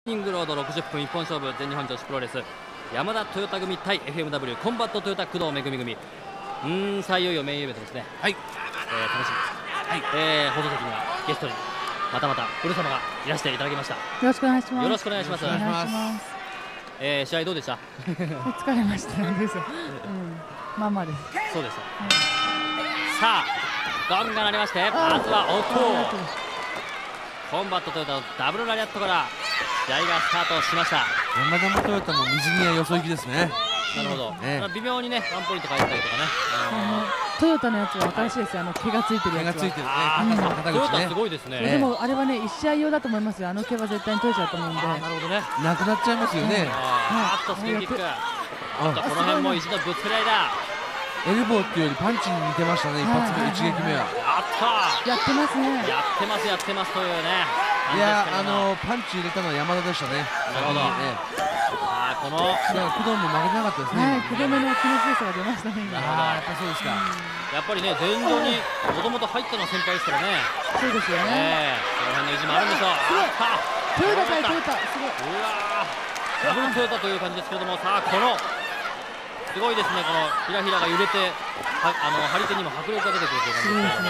リングロード60分一本勝負全日本女子プロレス山田トヨタ組対 FMW コンバットトヨタ工藤めぐみ組。さあいよいよメインイベントですね。はい、楽しみです。はい、放送席にはゲストにまたブル様がいらしていただきました。よろしくお願いします。 よろしくお願いします。試合どうでした？ 疲れましたです。まあまあです。 そうです。さあゴンが鳴りまして、まずは音コンバットトヨタのダブルラリアットから試合がスタートしました。 山田トヨタも水際よそ行きですね。 なるほど、微妙にねワンポイント変えたりとかね。 トヨタのやつは新しいですよ。毛がついてるやつは。 トヨタすごいですね。 でもあれはね1試合用だと思いますよ。あの毛は絶対に取れちゃうと思うんで。 なるほどね。 なくなっちゃいますよね。 あっとスピンキック。この辺も一度ぶつかり合いだ。 エルボーっていうよりパンチに似てましたね。一発目一撃目は。 やってますね。 やってますというね。 いやパンチ入れたのは山田でしたね。 なるほど。この工藤も負けてなかったですね。 工藤目の気持ちよさが出ましたね。 やっぱそうですか。 やっぱりね前場にもともと入ったのは先輩ですからね。 そうですよね。 この辺の意地もあるんでしょう。 トヨタ対トヨタすごい。 うわダブルトヨタという感じですけれども、さあこのすごいですね。このひらひらが揺れて張り手にも迫力が出てくるという感じ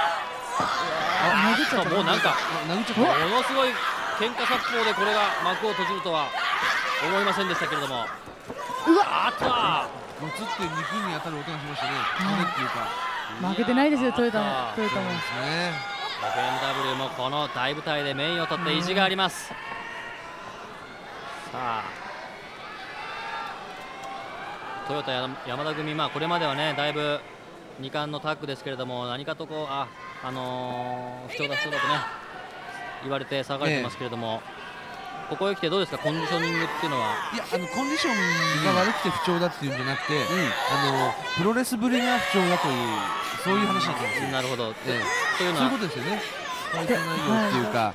ですね。もうなんかものすごい喧嘩殺法でこれが幕を閉じるとは思いませんでしたけれども。あったもうつって肉に当たる音がしましたね。骨っていうか負けてないですよトヨタも。 FMW もこの大舞台でメインを取って意地があります。さあトヨタ山田組、これまではねだいぶ2冠のタッグですけれども、何かとこう不調だとね言われて騒がれてますけれども、ここへ来てどうですかコンディショニングっていうのは。 いやコンディションが悪くて不調だっていうんじゃなくて、プロレスぶりが不調だというそういう話だったんですよ。 なるほど。 というのはそういうことですよね。対戦内容っていうか、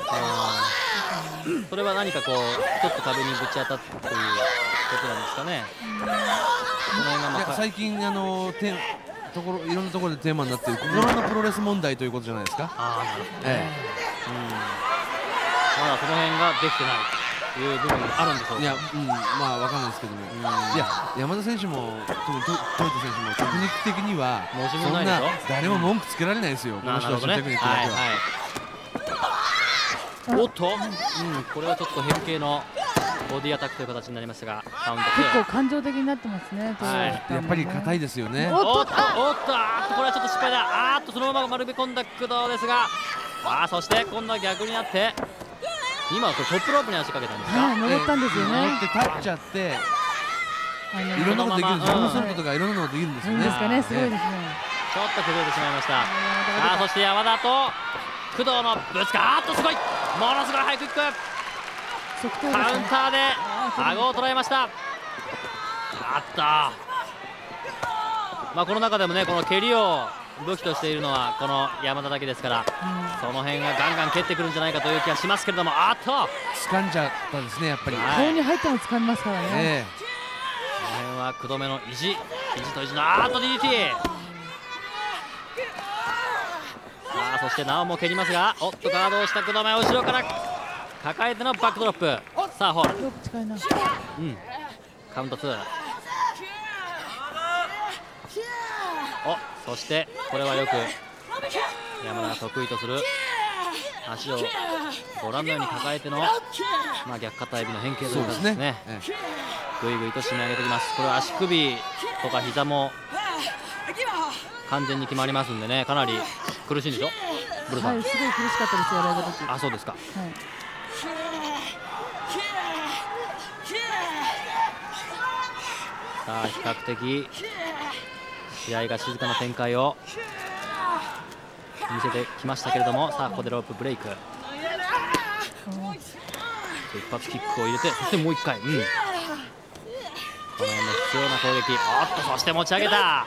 それは何かこう一つ壁にぶち当たったということなんですかね。 最近いろんなところでテーマになっている心のプロレス問題ということじゃないですか。 まだその辺ができてないという部分があるんでしょうか。 いや、わかんないですけども、いや山田選手もトヨタ選手もテクニック的にはそんな誰も文句つけられないですよ。この人たちのテクニックだけは。 おっと、これはちょっと変形のボディアタックという形になりましたが、カウント結構感情的になってますね。 やっぱり硬いですよね。 おっとこれはちょっと失敗だ。そのまま丸め込んだ工藤ですが、そして今度は逆になって今トップロープに足かけたんですか。 登ったんですよね。 登って立っちゃっていろんなことできるんです。モンソルトとかいろんなことできるんですよね。 すごいですね。 ちょっと崩れてしまいました。そして山田と工藤のぶつかすごいものすごいハイクイックカウンターで顎を捉えました。この中でもねこの蹴りを武器としているのはこの山田だけですから、その辺がガンガン蹴ってくるんじゃないかという気がしますけれども、 掴んじゃったですね。やっぱり顔に入っても掴みますからね。 この辺は工藤目の意地と意地のDDT。そしてなおも蹴りますが、ガードをした工藤目後ろから抱えてのバックドロップ。さあホールカウント2。そしてこれはよく山田が得意とする足をご覧のように抱えての逆肩エビの変形ということですね。ぐいぐいと締め上げてきます。これは足首とか膝も完全に決まりますんでね、かなり苦しいんでしょブルさん。 すごい苦しかったですよ、やられた時。 そうですか。さあ比較的試合が静かな展開を見せてきましたけれども、さあここでロープブレイク、一発キックを入れて、そしてもう1回、この辺の必要な攻撃。そして持ち上げた。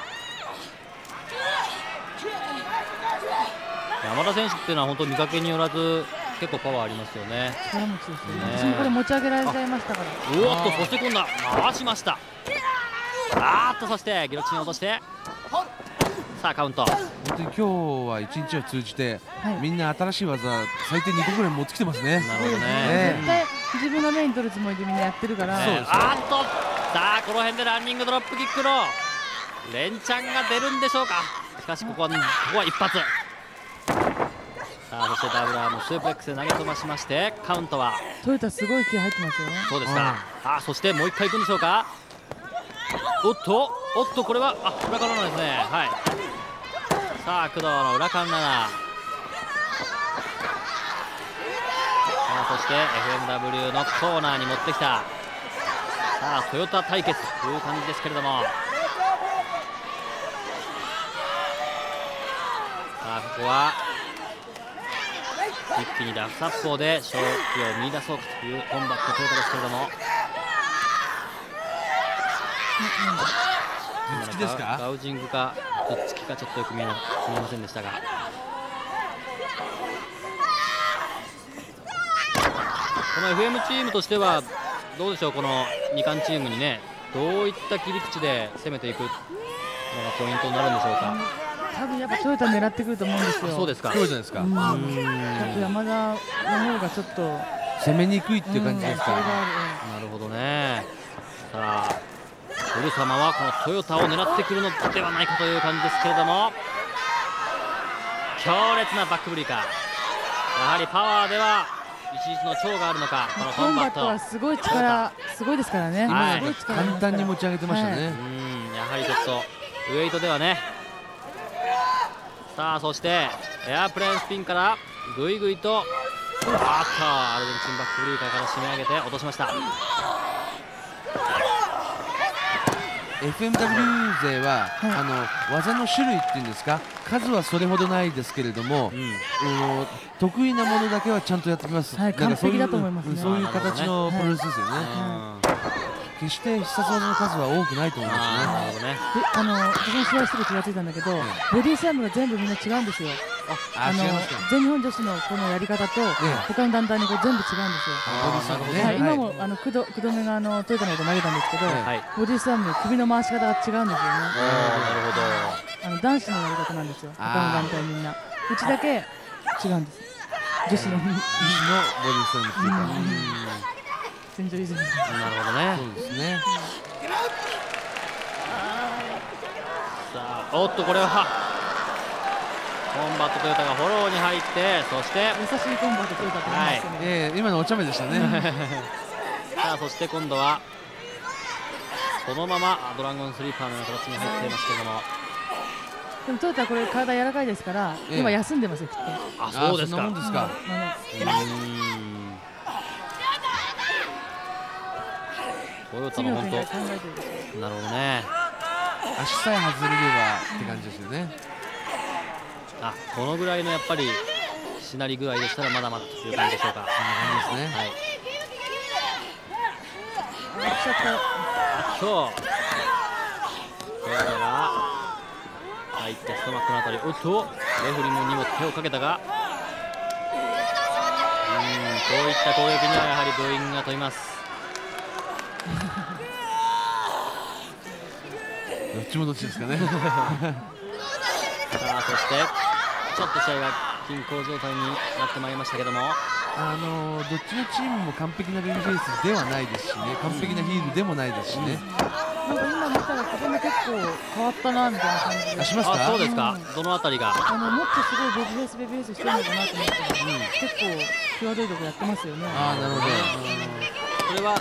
山田選手っていうのは本当見かけによらず結構パワーありますよね。 力持ちですよね。私もこれ持ち上げられちゃいましたから。 そして今度は回しました。そしてギロチンを落として、さあカウント。 本当に今日は一日を通じて、みんな新しい技最低2個ぐらい持ってきてますね。 なるほどね。 絶対自分がメイン取るつもりでみんなやってるから。 あーっと、さあこの辺でランニングドロップキックの連チャンが出るんでしょうか。しかしここは一発。さあそしてダブルアームスープレックスで投げ飛ばしまして、カウントはトヨタすごい気入ってますよ。 そうですか。そしてもう一回いくんでしょうか。おっとこれは裏からなんですね。はい。さあ工藤の裏から7。そして FMW のコーナーに持ってきた。さあトヨタ対決という感じですけれども、さあここは一気にラフサッポーで勝機を見出そうかというコンバットトヨタですけれども、 どっちですか？ ガウジングかどっちかちょっとよく見えませんでしたが、この FM チームとしてはどうでしょう。この2冠チームにね、どういった切り口で攻めていくのがポイントになるんでしょうか。 多分やっぱトヨタ狙ってくると思うんですよ。 そうですか。 そうじゃないですか。 ちょっと山田の方がちょっと攻めにくいっていう感じですか。 それがあなるほどね。さあウル様はこのトヨタを狙ってくるのではないかという感じですけれども、強烈なバックブリーカー。やはりパワーでは一日の長があるのか。このコンバットはすごい力、すごいですからね。 はい、 簡単に持ち上げてましたね。 やはりちょっとウエイトではね。さあそしてエアプレーンスピンからぐいぐいとアルゼンチンバックブリーカーから締め上げて落としました。 FMW 勢は、技の種類っていうんですか、数はそれほどないですけれども、得意なものだけはちゃんとやってきます。 完璧だと思いますね。 そういう形のプロレスですよね。決して必殺技の数は多くないと思いますね。 私の試合してる気がついたんだけど、ボディスラムが全部みんな違うんですよ。全日本女子のこのやり方と他の団体に全部違うんですよ。今も工藤目がトヨタのこと投げたんですけど、ボディスラムの首の回し方が違うんですよね。男子のやり方なんですよ。他の団体みんな。うちだけ違うんです。女子のボディスラムっていうか。 なるほどね。 そうですね。 さあおっとこれはコンバットトヨタがフォローに入って、そして優しいコンバットトヨタと言いましたね。 今のお茶目でしたね。 さあそして今度はそのままドラゴンスリーパーのような形に入っていますけれども、 でもトヨタはこれ体柔らかいですから今休んでますよきっと。 そうですか。 そんなもんですか。 トヨタの本当、なるほどね。 足さえ外れればって感じですよね。 このぐらいのやっぱりしなり具合でしたらまだまだという感じでしょうか。 そんな感じですね。 今日トヨタが入ってストマックのあたり、おっとレフリーにも手をかけたが、こういった攻撃にはやはりブーイングが飛びます。 どっちもどっちですかね。 さあそしてちょっと試合が均衡状態になってまいりましたけども、 どっちのチームも完璧なベビーフェイスではないですしね、完璧なヒールでもないですしね。 なんか今見たらここも結構変わったなみたいな感じで。 しますか？ そうですか。どのあたりが？ もっとすごいベビーフェイスしてるのかなと思ったら、結構際どいとこやってますよね。 なるほど。 これは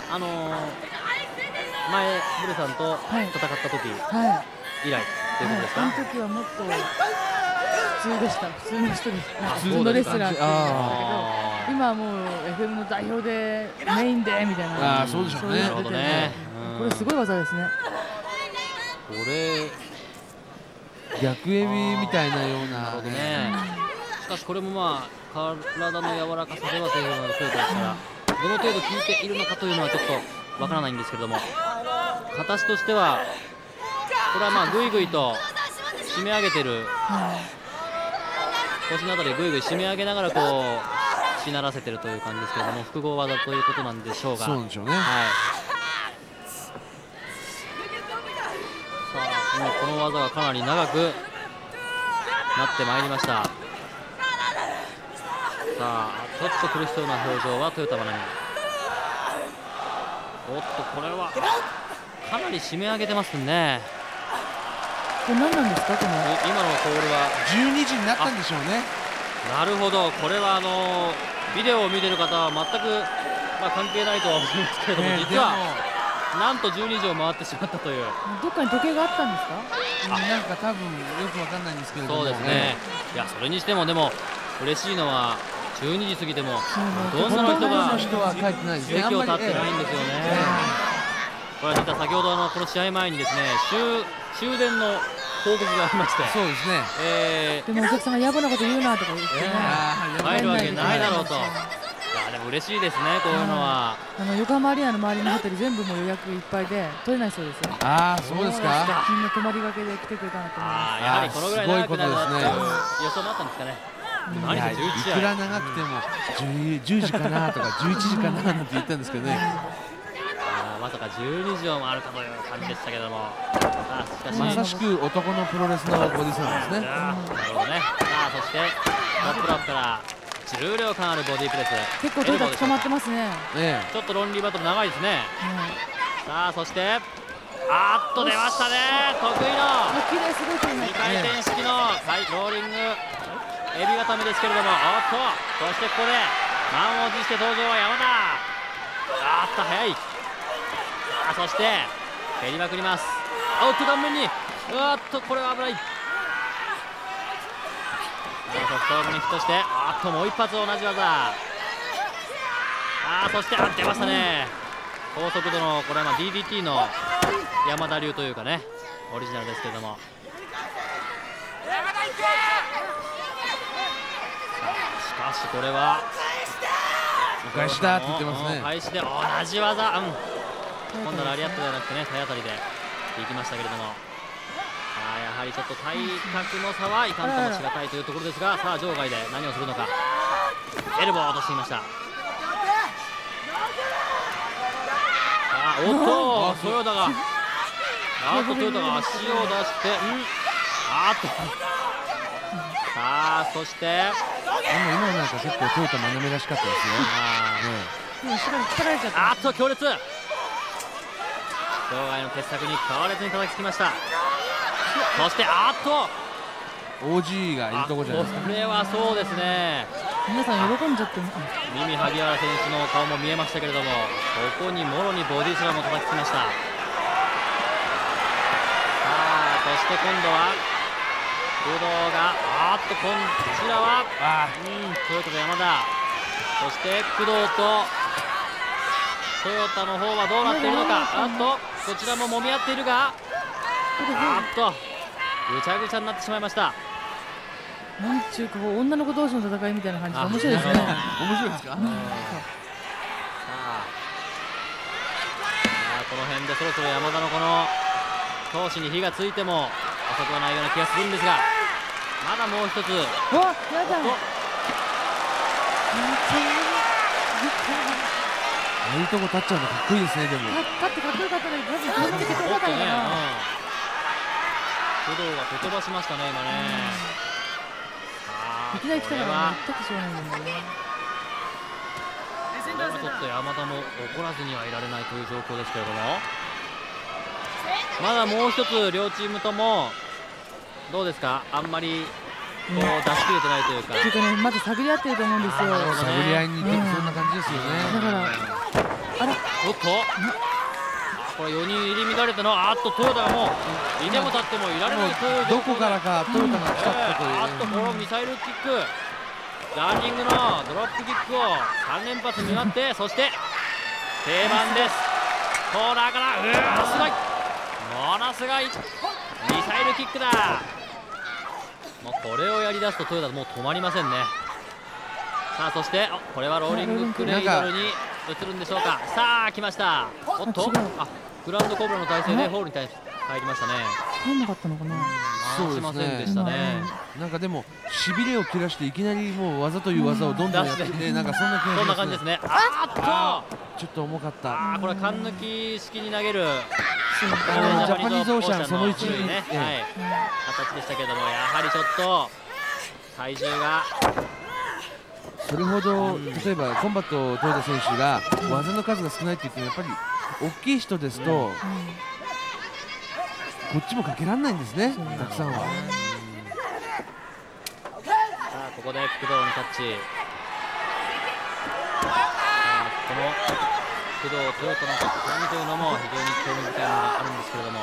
前ブルさんと戦った時以来ということですか？ その時はもっと普通でした。普通の人でした。普通のレスラーっていうんだけど、今はもう FM の代表でメインでみたいな。 そうでしょうね。 なるほどね。 これすごい技ですね。 これ逆エビみたいなような。 なるほどね。しかしこれも体の柔らかさではというのがトヨタですから、どの程度効いているのかというのはちょっとわからないんですけれども、形としてはこれはぐいぐいと締め上げてる、腰のあたりぐいぐい締め上げながらしならせてるという感じですけれども、複合技ということなんでしょうが。 そうでしょうね。 さあこの技がかなり長くなってまいりました。さあちょっと苦しそうな表情はトヨタ真奈美。 おっとこれはかなり締め上げてますね。 これ何なんですか、この今のコールは 12時になったんでしょうね。 なるほど、これはビデオを見てる方は全く、関係ないとは思いますけれども、実はなんと12時を回ってしまったという。 どっかに時計があったんですか？ なんか多分よくわかんないんですけれども。 そうですね。いや、それにしてもでも嬉しいのは12時過ぎてもほとんどの人が書いてないですね。 席を立ってないんですよね。これは実は先ほどこの試合前にですね、終電の報告がありまして、 そうですね。 でもお客さんが野暮なこと言うなとか言ってね、 入るわけないだろうと。いやでも嬉しいですね、こういうのは。 横浜アリーナの周りのホテル全部もう予約いっぱいで取れないそうですよ。 ああ、そうですか。 みんな泊まりがけで来てくれたなと思います。 やはりこのぐらい長くなるなっていう予想もあったんですかね。 いくら長くても10時かなとか11時かななんて言ったんですけどね。 まさか12時を回るかという感じでしたけども、 まさしく男のプロレスのボディスラムですね。 なるほどね。そしてトップロックから重量感あるボディプレス。 結構トヨタ捕まってますね。 ちょっとロンリーバトル長いですね。さあそして出ましたね、得意の2回転式のローリングエビ固めですけれども、そしてここで満を持して登場は山田。速い。そして蹴りまくります。顔面にこれは危ない。ソフトオーブにヒットして、もう一発同じ技。そして出ましたね。高速度のこれはDDT の山田流というかね、オリジナルですけれども。しかしこれはお返しだって言ってますね。 お返しで同じ技。今度はラリアットではなくてね、体当たりでいきましたけれども、やはりちょっと体格の差はいかんともしがたいというところですが、さあ場外で何をするのか。エルボーを落としていました。トヨタがトヨタが足を出して、そして今なんか結構トヨタ真面目らしかったですよ。 強烈。場外の鉄柵に強烈に叩きつきました。そして OG がいるところじゃないですか。 これはそうですね。 皆さん喜んじゃってミミ萩原選手の顔も見えましたけれども、ここにもろにボディスラムを叩きつきました。そして今度は工藤がこちらはトヨタと山田、そして工藤とトヨタの方はどうなっているのか。こちらも揉み合っているが、ぐちゃぐちゃになってしまいました。 なんちゅうか女の子同士の戦いみたいな感じで面白いですね。 面白いですか。 この辺でそろそろ山田のこの闘志に火がついても遅くはないような気がするんですが、まだもう一つ。 いいとこ立っちゃうのかっこいいですね。でも立ってかっこよかったのに、まずこんなに蹴飛ばないかな。 工藤が蹴飛ばしましたね、今ね。 いきなり来たから立ってしょうがないんだよね。 これはちょっと山田も怒らずにはいられないという状況ですけれども、まだもう一つ両チームともどうですか、あんまりこう出し切れてないというか。 まず探り合ってると思うんですよ。 探り合いに行ってもそんな感じですよね。 だからこれ4人入り乱れてのトヨタがもういても立ってもいられないというどこからかトヨタが来たったという。 このミサイルキック、ランニングのドロップキックを3連発になって、そして定番です。コーナーからすごい、ものすごいミサイルキックだ。もうこれをやりだすとトヨタもう止まりませんね。そしてこれはローリングクレイドルに移るんでしょうか。来ました。グランドコブラの体勢でホールに入りましたね。 入んなかったのかな。 回しませんでしたね。 なんかでもしびれを切らしていきなりもう技という技をどんどんやってね、なんかそんな感じですね。 ちょっと重かった。 これは勘抜き式に投げるジャパニーズオーシャンその1 ね、形でしたけれども、やはりちょっと体重がそれほど例えばコンバットトヨタ選手が技の数が少ないって言ってもやっぱり大きい人ですと、こっちもかけられないんですね、たくさんは。 さあここで工藤のタッチ。この工藤トヨタのタッチというのも非常に興味深いものがあるんですけれども、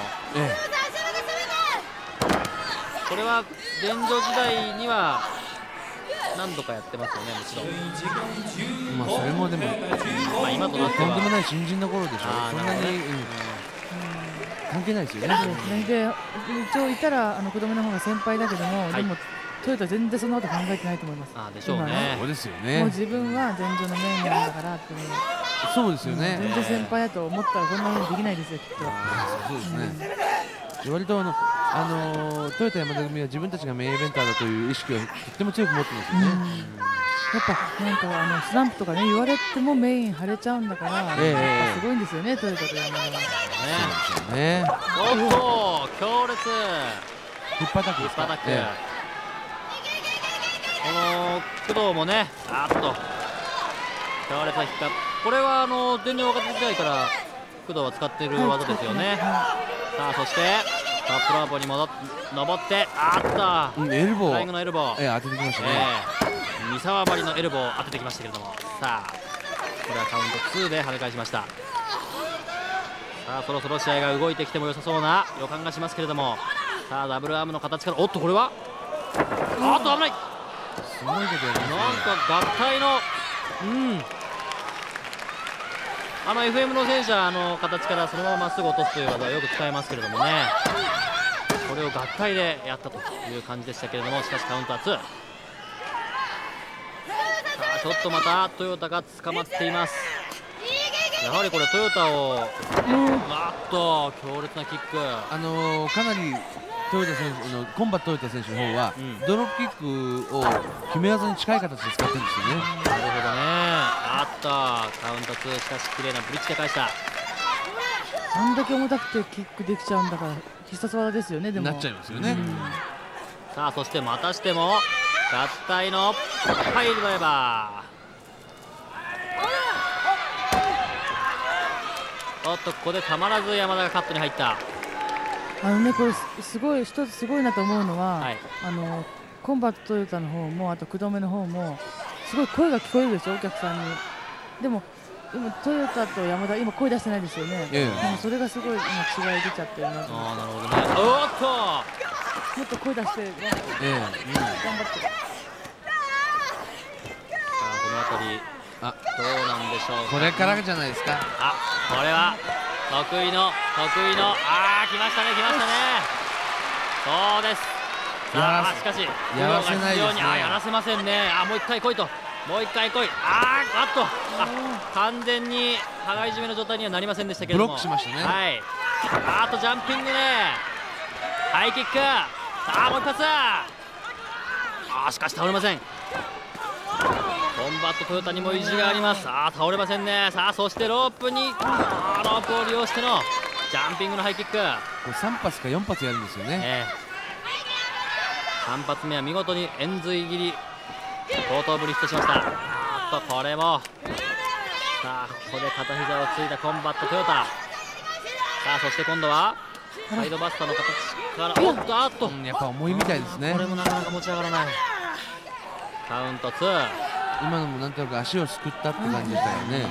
これは現状時代には何度かやってますよね、もちろん。 まあそれもでも、 今となってはとんでもない新人の頃でしょう。そんなに関係ないですよね。 で一応いたら子供の方が先輩だけども、でもトヨタ全然そんなこと考えてないと思います。 でしょうね。 そうですよね。 もう自分は前場のメインなんだからっていう。 そうですよね。 全然先輩だと思ったらこんなふうにできないですよ、きっと。 そうですね。割とトヨタ山田組は自分たちがメインイベンターだという意識をとっても強く持ってますよね。 やっぱなんかスランプとかね言われてもメイン張れちゃうんだから、すごいんですよね、トヨタと山田が。 ね。 おっと強烈。 ヒップアタックですか。 この工藤もね、強烈な引っか。これは電動若手時代から工藤は使っている技ですよね。さあそしてタップラーボに登ってエルボー、 フライングのエルボー、 当ててきましたね。 三沢張りのエルボーを当ててきましたけれども、さあこれはカウント2で跳ね返しました。さあそろそろ試合が動いてきても良さそうな予感がしますけれども、さあダブルアームの形から、おっとこれは危ない。 すごいことやりますね。 なんか合体のFM の選手は形からそのまままっすぐ落とすという技をよく使いますけれどもね、これを合体でやったという感じでしたけれども、しかしカウントは2。さあちょっとまたトヨタが捕まっています。やはりこれトヨタを強烈なキック、 かなりトヨタ選手のコンバットトヨタ選手の方は、ドロップキックを決め技に近い形で使ってるんですよね。 なるほどね。カウント2、しかし綺麗なブリッジで返した。 あんだけ重たくてキックできちゃうんだから必殺技ですよね。でもなっちゃいますよね。 さあそしてまたしても合体のパイルドライバー。おっとここでたまらず山田がカットに入った。 これすごい一つすごいなと思うのは、コンバットトヨタの方もあと工藤目の方もすごい声が聞こえるでしょ、お客さんに。でも今トヨタと山田今声出してないですよね。でもそれがすごい今違い出ちゃってるなと。 なるほどね。おっともっと声出して頑張って。さあこの辺りどうなんでしょうか。 これからじゃないですか。 これは得意の来ましたね。そうです。さあしかしやらせないですね。 やらせませんね。もう一回来いと。完全に羽交い締めの状態にはなりませんでしたけれども、 ブロックしましたね。 ジャンピングね、ハイキック。もう一発。しかし倒れません。コンバットトヨタにも意地があります。倒れませんね。さあそしてロープを利用してのジャンピングのハイキック。 3発か4発やるんですよね。 3発目は見事に円髄切り後頭部にヒットしました。これもさあここで片膝をついたコンバットトヨタ。さあそして今度はサイドバスターの形からやっぱ重いみたいですね。 これもなかなか持ち上がらない。カウント2。 今のもなんとなく足をすくったって感じでしたよね。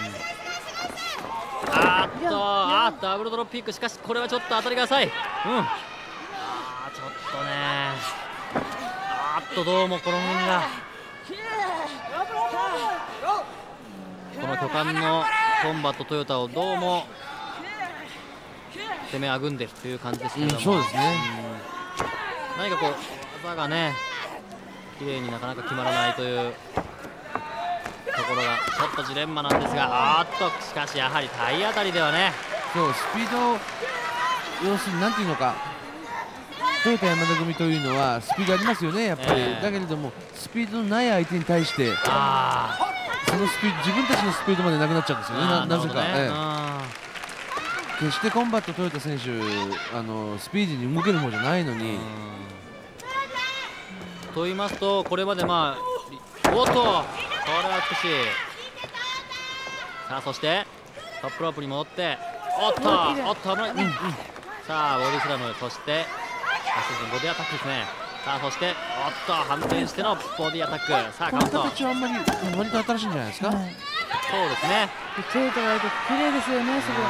ダブルドロップピック。しかしこれはちょっと当たりが浅い。ちょっとねどうもこの辺がこの巨漢のコンバットトヨタをどうも攻めあぐんでるという感じですけれども、 そうですね。 何かこう技がね綺麗になかなか決まらないというところがちょっとジレンマなんですが、しかしやはり体当たりではね、 スピード、要するになんていうのか、トヨタ山田組というのはスピードありますよね、やっぱり。だけれどもスピードのない相手に対してそのスピード、自分たちのスピードまでなくなっちゃうんですよね、なぜか。決してコンバットトヨタ選手スピーディーに動ける方じゃないのに。 と言いますと、これまでおっと、これは美しい。さあそしてトップロープに戻って、おっと危ない、さあボディスラム、そしてボディアタックですね。さあそしておっと反転してのボディアタック。さあカウント。 この形はあんまり割と新しいんじゃないですか。 そうですね。 トヨタがやると綺麗ですよね、すごい。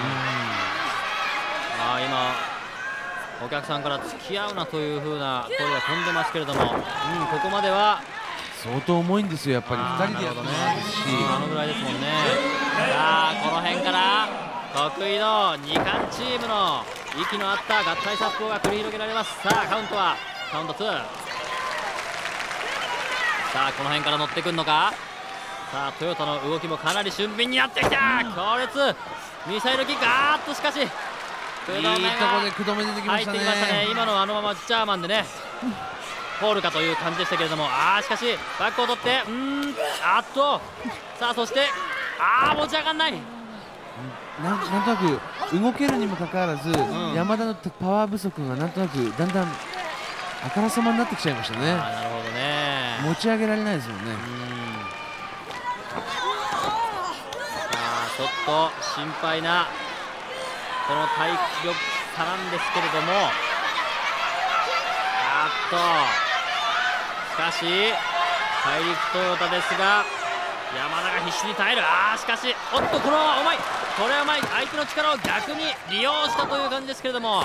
今お客さんから付き合うなという風な声が飛んでますけれども、ここまでは相当重いんですよ、やっぱり2人でやってますし、 あのぐらいですもんね。さあこの辺から得意の2冠チームの息の合った合体サッポーが繰り広げられます。さあカウントはカウント2。さあこの辺から乗ってくるのか。さあトヨタの動きもかなり俊敏になってきた。強烈ミサイルキック。しかしいいところでくどめ出てきましたね。 今のあのままジャーマンでねホールかという感じでしたけれども、しかしバックを取って、さあそして持ち上がらない。 なんとなく動けるにもかかわらず、山田のパワー不足がなんとなくだんだんあからさまになってきちゃいましたね。 なるほどね。 持ち上げられないですもんね。 ちょっと心配なこの体力差なんですけれども、しかし大陸トヨタですが山田が必死に耐える。しかしこれはうまい、これはうまい。相手の力を逆に利用したという感じですけれども、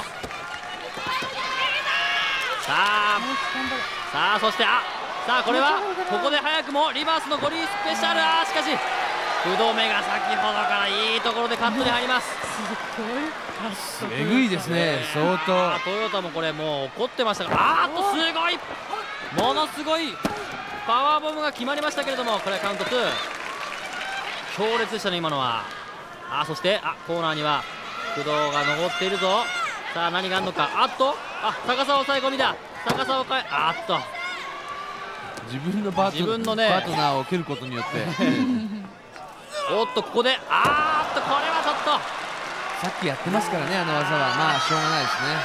さあそしてさあこれはここで早くもリバースのゴリスペシャル。しかし不動目が先ほどからいいところでカットに入ります。 えぐいですね、相当。 トヨタもこれもう怒ってましたが、すごいものすごいパワーボムが決まりましたけれども、これはカウント2。強烈でしたね今のは。そしてコーナーには工藤が残っているぞ。さあ何があるのか。逆さ抑え込みだ。逆さを自分のパートナーを蹴ることによってここでこれはちょっとさっきやってますからね、あの技は。しょうがないですね。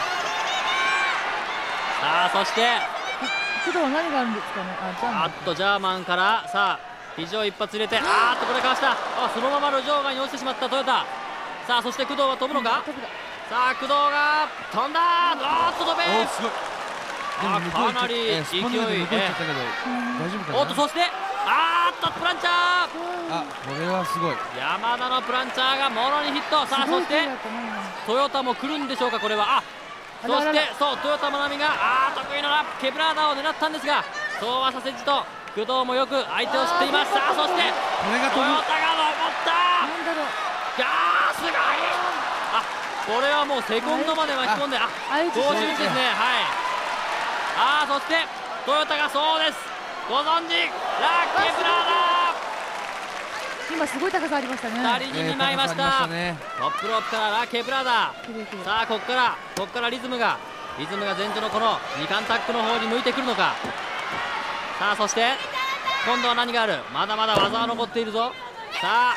さあそして工藤は何があるんですかね。 ジャーマンから肘を一発入れてこれかわした。そのまま路上外に落ちてしまったトヨタ。さあそして工藤は飛ぶのか。さあ工藤が飛んだ。飛べ。かなり勢い。そしてプランチャー。 これはすごい。 山田のプランチャーがもろにヒット。さあそしてトヨタも来るんでしょうか。これはそしてトヨタ真奈美が得意のケプラーダを狙ったんですが、そうはさせじと工藤もよく相手を知っています。さあそしてトヨタが登った。すごい。これはもうセコンドまで巻き込んで同時打ちですね。そしてトヨタがそうです、ご存知ケプラーダ。 今すごい高さありましたね。 2人に見舞いました。トップロープからケプラーダ。さあここからリズムが前序のこの2冠タックの方に向いてくるのか。さあそして今度は何がある。まだまだ技は残っているぞ。さあ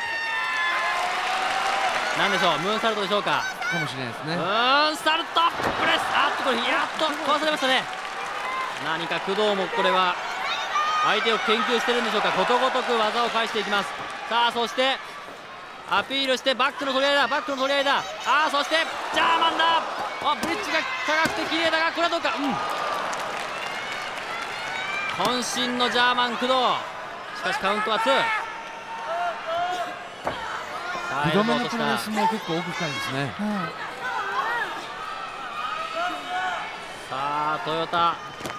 何でしょう、ムーンサルトでしょうか。 かもしれないですね。 ムーンサルトプレス。これやっと壊されましたね。何か工藤もこれは相手を研究してるんでしょうか。ことごとく技を返していきます。さあそしてアピールしてバックの取り合いだ。そしてジャーマンだ。ブリッジが高くて綺麗だが、これはどうか。渾身のジャーマン工藤。しかしカウントは2。 2度目のプロレスも結構奥深いですね。 さあトヨタ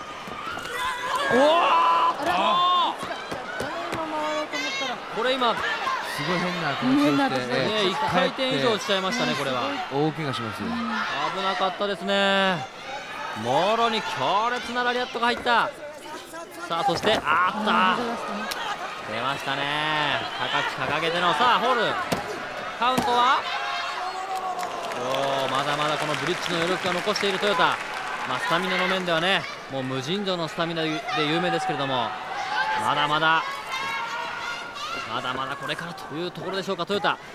これ今すごい変な形をして 1回転以上しちゃいましたね。これは大怪我しますよ。 危なかったですね。もろに強烈なラリアットが入った。さあそして出ましたね。高く掲げてのホール。カウントはまだまだこのブリッジの余力が残しているトヨタ。スタミナの面ではね、もう無尽蔵のスタミナで有名ですけれども、まだまだこれからというところでしょうか。トヨタ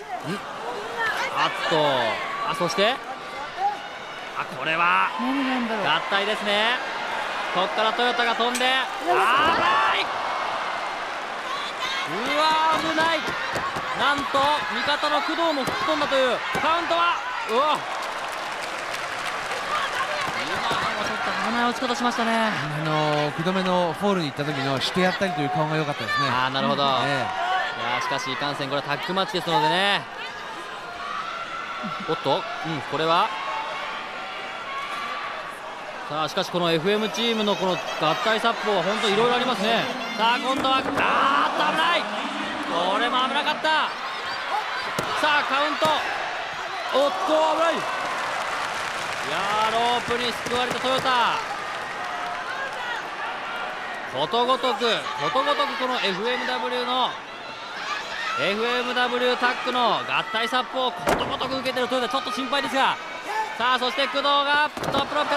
そしてこれは合体ですね。ここからトヨタが飛んでくない。なんと味方の工藤も吹っ飛んだというカウントは、うわ、今のもちょっと危ない落ち方しましたね。 福留のフォールに行った時のしてやったりという顔が良かったですね。 なるほど、いやしかしいかんせんこれはタッグマッチですのでね。おっと、これはさあ、しかしこの FM チームのこの合体殺法は本当いろいろありますね。さあ今度は危ない、これも危なかった。さあカウント、おっと危ない。いやー、ロープに救われたトヨタ、ことごとくこの FMW の FMW タッグの合体殺法をことごとく受けてるトヨタ、ちょっと心配ですが。さあそして工藤がトップロックから、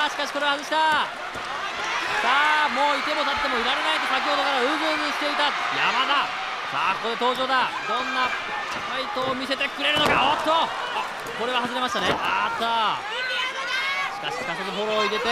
しかしこれ外した。さあもういても立ってもいられないと先ほどからうずうずしていた山田。さあここで登場だ。どんなファイトを見せてくれるのか。おっと、これは外れましたね。しかしすかさずフォローを入れて、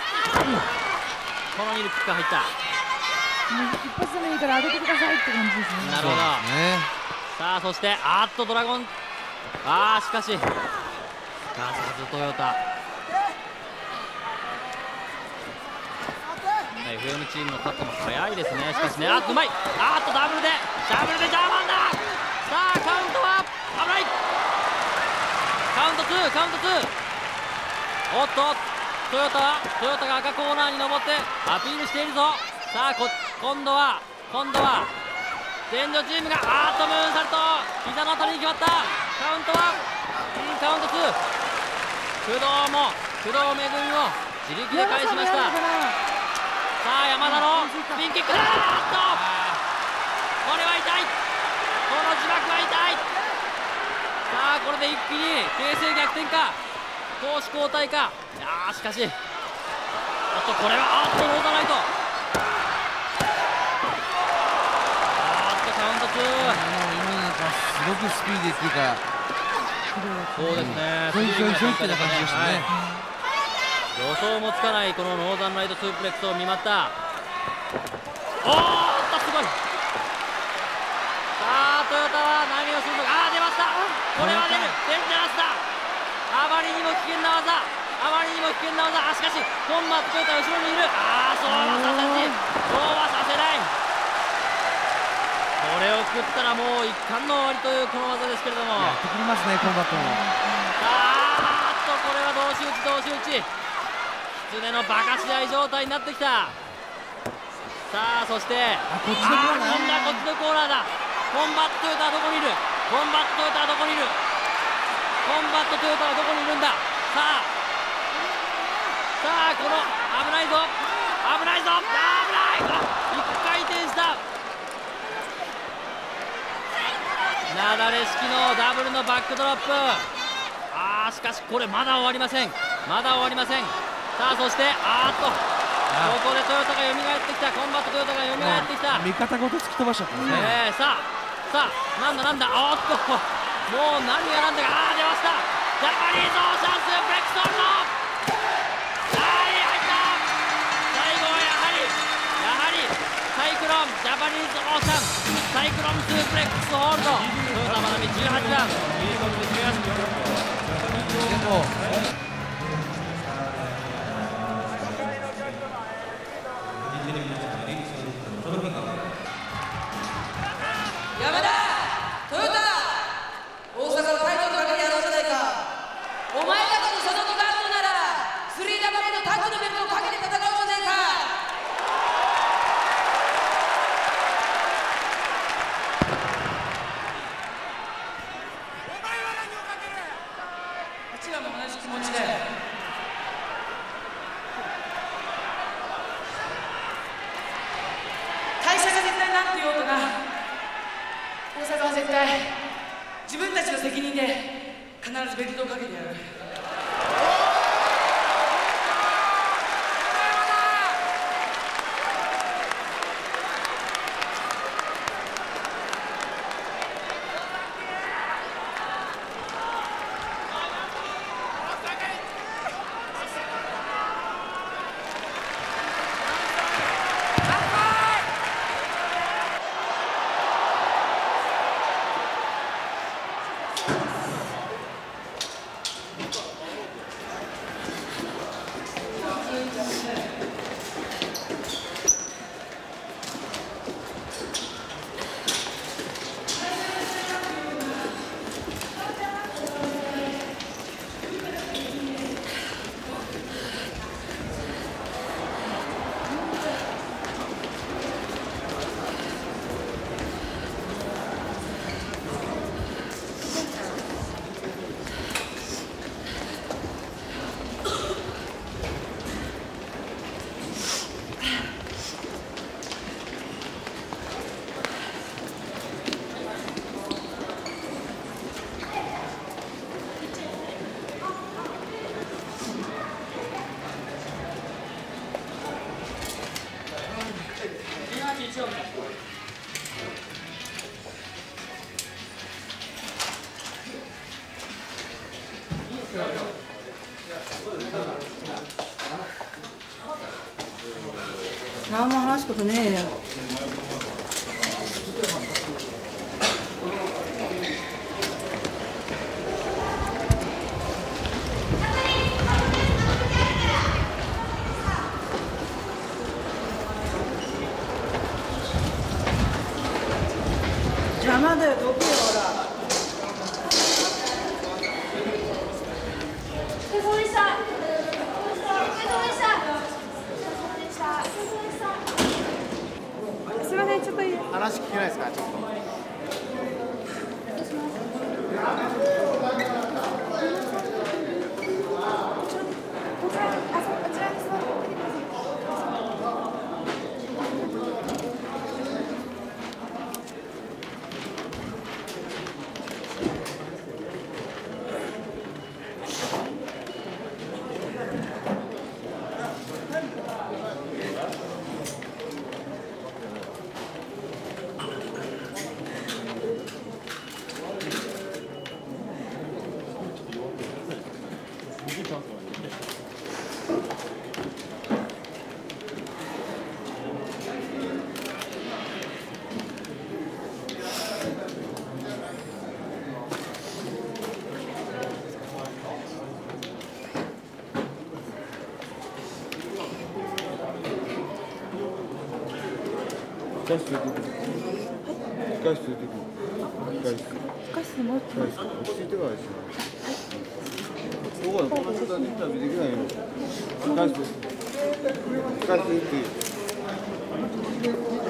この2ルキックが入った。 一発でもいいから上げてくださいって感じですね。 なるほど、さあそしてドラゴン、しかしすかさずトヨタ、FM チームのカットも早いですね。しかしね、うまい、ダブルでジャーマンだ。さあカウントは危ない、カウント2。おっとトヨタが赤コーナーに登ってアピールしているぞ。さあ今度は天女チームがムーンサルト、膝の後に決まった。カウントはカウント2。工藤めぐみも自力で返しました。さあ山田のスピンキックだ。これは痛い、この自爆は痛い。さあこれで一気に形勢逆転か、攻守交代か。しかしこれはローザナイト、カウント2。 今なんかすごくスピーディーっていうか、 そうですね、 ひょいってな感じでしたね。 予想もつかないこのノーザンライトスープレックスを見舞った。すごい。さあトヨタは何をするのか。出ました、これは出る、デンジャラスだ。あまりにも危険な技、しかしコンバットトヨタ後ろにいる。そうはさせない。これを食ったらもう一貫の終わりというこの技ですけれども、 やってくれますねコンバットも。 これは同士打ち、狐のバカ試合状態になってきた。さあそしてこっちのコーナー、 今度はこっちのコーナーだ。コンバットトヨタはどこにいる。コンバットトヨタはどこにいるんだ。さあこの危ないぞ、1回転した。なだれ式のダブルのバックドロップ。しかしこれまだ終わりません。さあそしてここでトヨタが蘇ってきた。コンバットトヨタが蘇ってきた。 味方ごと突き飛ばしちゃったんですね。 さあなんだもう何がなんだか。出ました、ジャパニーズオーシャンスープレックスホールド。入った。最後はやはりサイクロン、ジャパニーズオーシャンサイクロンスープレックスホールド。トヨタまなみ18番いいゴールですね。 山田、トヨタ、大阪のタイトルかけてやろうじゃないか。お前たちに所属があるのなら 3WA のタッグのベルトをかけて戦おうじゃないか。うちらも同じ気持ちで会社が絶対なんて言おうとな、大阪は絶対自分たちの責任で必ずベルトをかけてやる。 何も話すことねえよ。邪魔だよ、どけよ、ほら。 お疲れ様でした。すみません、ちょっといいですか。 話聞けないですか、ちょっと。 こちら、こちらに座ってください。 控室出てくる。控室出てくる。 控室でもう一回ですか。 落ち着いてからですよ。ここの人にインタビューできないよ。控室行っていい。